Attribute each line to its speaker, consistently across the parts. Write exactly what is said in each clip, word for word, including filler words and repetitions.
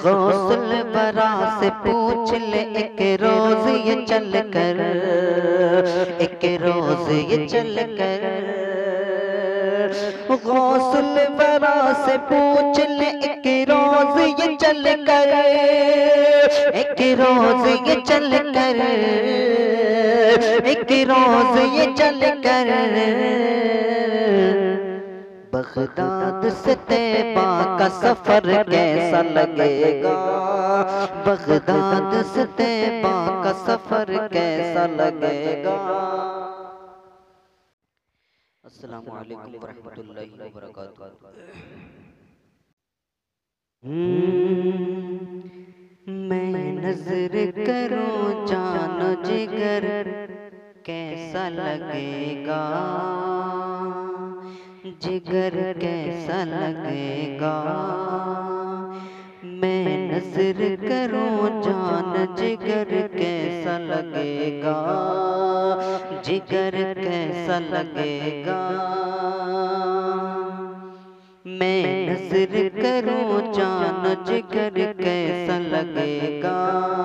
Speaker 1: गौसल बरा से पूछ ले एक रोज ये चल कर, एक रोज ये चल कर। गौसल बरा से पूछ ले एक रोज ये चल कर, एक रोज ये चल कर, एक रोज ये चल कर। बगदाद से तैबा का सफर कैसा लगेगा, बगदाद से तैबा का सफर कैसा लगेगा। अस्सलामु अलैकुम वरहमतुल्लाहि वबरकातुहू। मैं नजर करूं जानो जिगर कैसा लगेगा, जिगर कैसा लगेगा। मैं नजर करूं जान जिगर कैसा लगेगा, जिगर कैसा लगेगा। मैं नजर करूं जान जिगर कैसा लगेगा,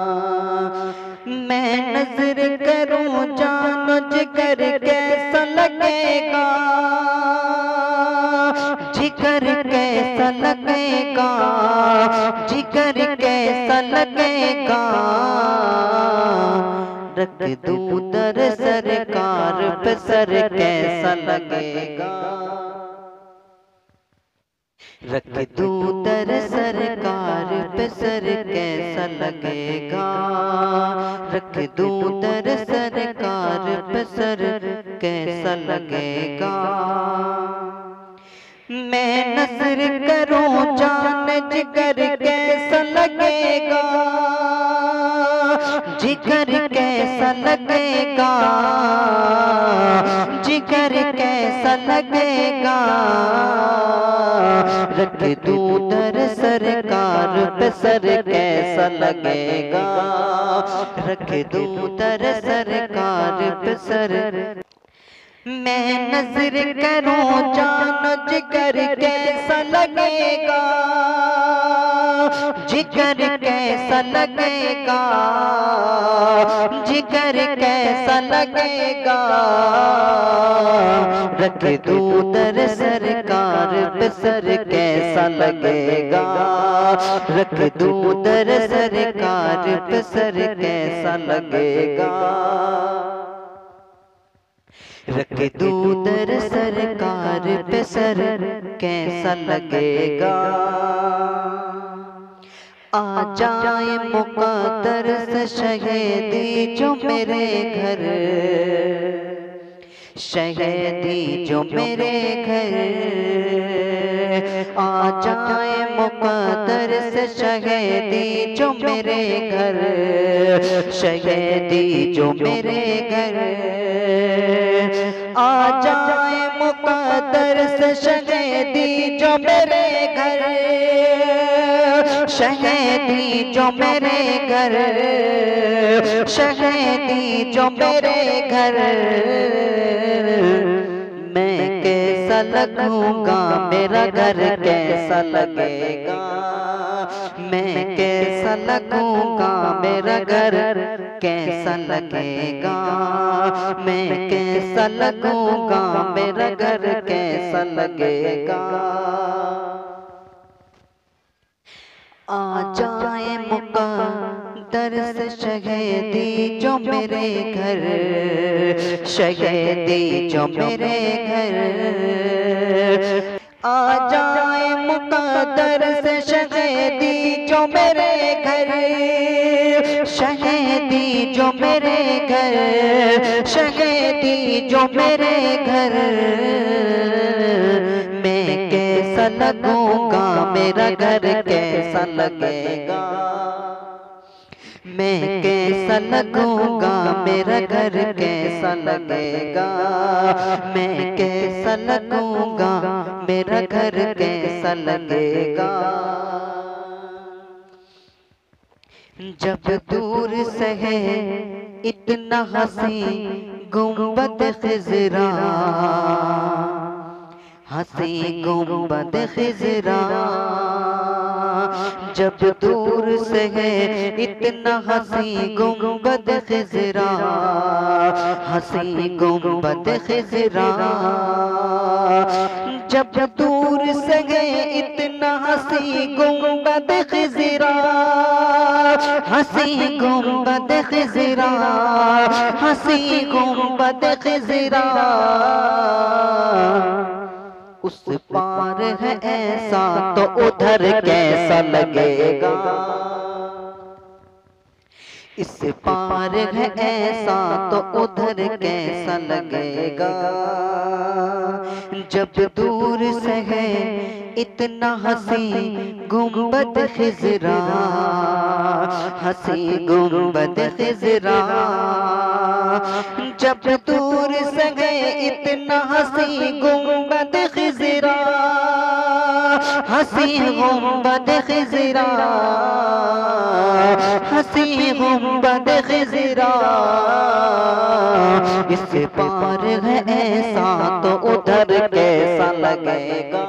Speaker 1: मैं नजर करूं जान जिगर कैसा लगेगा, जिगर कैसा लगेगा, जिगर कैसा लगेगा। रख दूं दर सरकार पे सर कैसा लगेगा, रख दूं दर सरकार पे सर कैसा लगेगा, रख दूं दर सरकार पे सर कैसा लगेगा। मैं नजर करूं जान जिगर कैसा लगेगा, जिगर कैसा लगेगा, जिगर कैसा लगेगा। रख दूं दर सरकार पे सर कैसा लगेगा, रख दूं दर सरकार पे सर। मैं नजर करूं जानो जिगर कैसा लगेगा, जिगर कैसा लगेगा, जिगर कैसा लगेगा। रख दूं दर सरकार पे सर कैसा लगेगा, रख दूं दर सरकार पे सर कैसा लगेगा। रख दूं दर सरकार पे सर कैसा लगेगा। आ जाए मुक़द्दर से शहीदी जो मेरे घर, शहीदी जो मेरे घर। आ जाए मुक़द्दर से शहीदी जो मेरे घर, शहीदी जो मेरे घर। आ जाए मुक़द्दर से शहीदी जो मेरे घर, शहीदी जो मेरे घर, शहीदी जो मेरे घर। मैं कैसा लगूंगा मेरा घर कैसा लगेगा, मैं कैसा लगूंगा मेरा घर कैसा लगेगा, मैं कैसा लगूंगा मेरा घर कैसा लगेगा। आ जाए मुक़द्दर से शहीदी जो मेरे घर, शहीदी जो मेरे घर। आ जाए मुक़द्दर से शहीदी जो मेरे घर, शहीदी जो मेरे घर, शहीदी जो मेरे घर। मैं कैसा लगूंगा मेरा घर कैसा लगेगा, मैं कैसा लगूंगा मेरा घर कैसा लगेगा, मैं कैसा लगूंगा मेरा घर कैसा लगेगा। जब दूर से है इतना हंसी गुंबद खिज़रा, हंसी गुंबद खिज़रा। जब दूर से है इतना हसी गुंबद खिजरा, हसी गुंबद खिजरा। जब दूर से है इतना हसी गुंबद खिजरा, हसी गुंबद खिजरा, हसी गुंबद खिजरा। उस पार है ऐसा तो उधर कैसा लगेगा, इस पार है ऐसा तो उधर कैसा लगेगा। जब दूर से है इतना हसी गुंबद खिजरा, हसी गुंबद खिजरा। जब दूर से है इतना हसी गुंबद खिजरा, हसी गुंबद खिजरा, हसी गुंबद खिजरा। इस पार है ऐसा तो उधर कैसा लगेगा,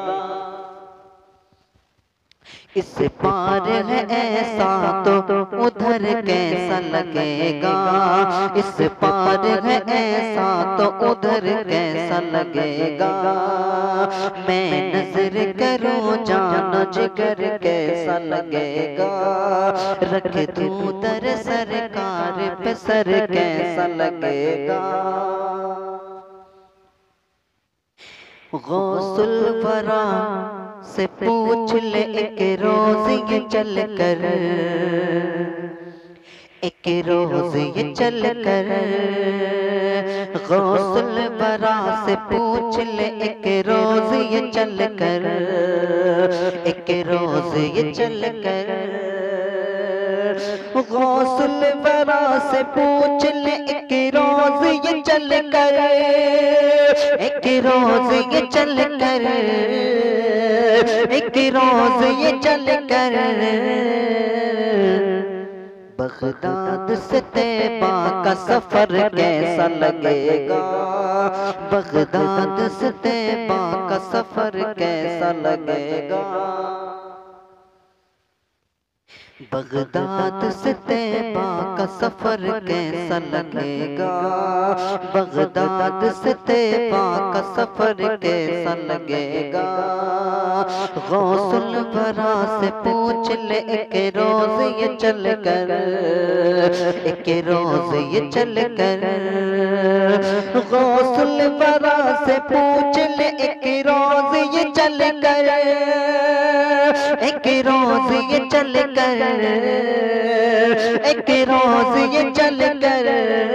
Speaker 1: इस पार है ऐसा तो उधर कैसा लगेगा, इस पार है ऐसा तो उधर कैसा लगेगा। मैं नजर करूं जानो जिगर कैसा लगेगा, रख दूं दर सरकार पे सर कैसा लगेगा। गौसुल वरा से पूछ ले एक रोज ये चल कर, एक रोज ये चल कर। गौसुल वरा से पूछ ले एक रोज ये चल कर, एक रोज ये चल कर। गौसुल वरा से पूछ ले एक रोज ये चल कर, एक रोज ये चल कर, एक रोज ये चल कर। बगदाद से तैबा का सफर कैसा लगेगा, बगदाद से तैबा का सफर कैसा लगेगा। बगदाद से तैबा का सफर कैसा लगेगा, बगदाद से तैबा का सफर कैसा लगेगा। गौसुल वरा से पूछ ले एक रोज ये चल कर, एक रोज ये चल कर। गौसुल वरा से पूछ ले एक रोज ये चल कर, एक रोज ये चल कर, एक रोज ये चल कर।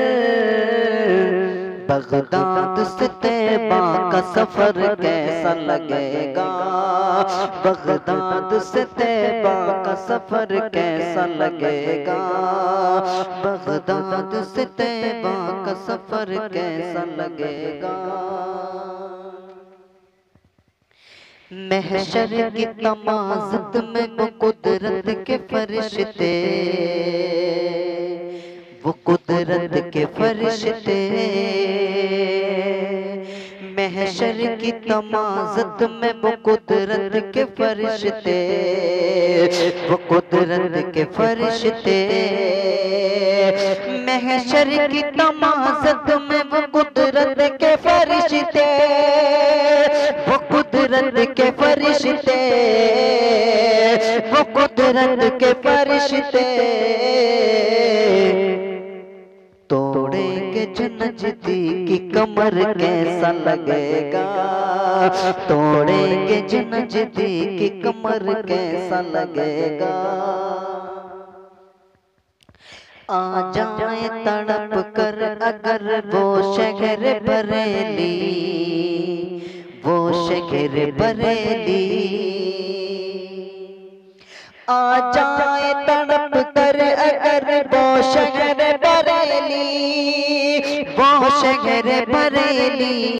Speaker 1: बगदाद से तैबा का सफर कैसा लगेगा, बगदाद से तैबा का सफर कैसा लगेगा, बगदाद से तैबा का सफर कैसा लगेगा। महशर की तमाज़त में वो कुदरत के फरिश्ते, वो कुदरत के फरिश्ते। महशर की तमाज़त में वो कुदरत के फरिश्ते, वो कुदरत के फरिश्ते। महशर की तमाज़त में वो कुदरत के फरिश्ते, वो कुदरत के फरिश्ते, वो कुदरत के फरिश्ते। तोड़ेंगे जो नज़दीकी कमर कैसा लगेगा, तोड़ेंगे जो नज़दीकी कमर कैसा लगेगा। आ जाए तड़प कर अगर वो शहर बरेली, वो शहर बरेली। आ जाए तड़प कर अगर वो शहर बरेली, वो शहर बरेली।